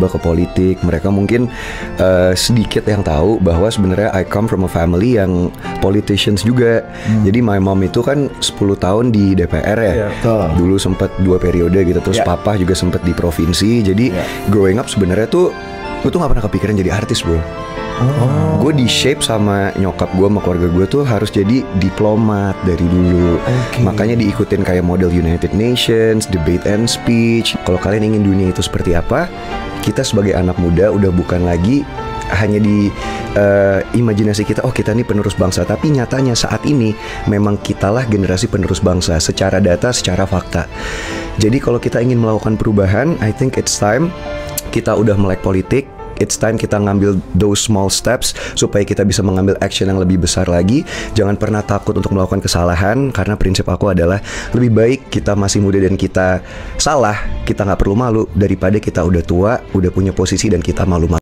tiba-tiba ke politik. Mereka mungkin sedikit yang tahu bahwa sebenarnya I come from a family yang politicians juga. Jadi my mom itu kan 10 tahun di DPR ya. Dulu sempat 2 periode gitu. Terus papa juga sempat di provinsi. Jadi growing up sebenarnya tuh gue tuh gak pernah kepikiran jadi artis, bro. Gue di shape sama nyokap gue sama keluarga gue tuh harus jadi diplomat dari dulu. Makanya diikutin kayak model United Nations, debate and speech. Kalau kalian ingin dunia itu seperti apa, kita sebagai anak muda udah bukan lagi hanya di imajinasi kita, oh kita nih penerus bangsa. Tapi nyatanya saat ini memang kitalah generasi penerus bangsa secara data, secara fakta. Jadi kalau kita ingin melakukan perubahan, I think it's time kita udah melek politik. It's time kita ngambil those small steps supaya kita bisa mengambil action yang lebih besar lagi. Jangan pernah takut untuk melakukan kesalahan, karena prinsip aku adalah lebih baik kita masih muda dan kita salah, kita nggak perlu malu daripada kita udah tua, udah punya posisi dan kita malu-malu.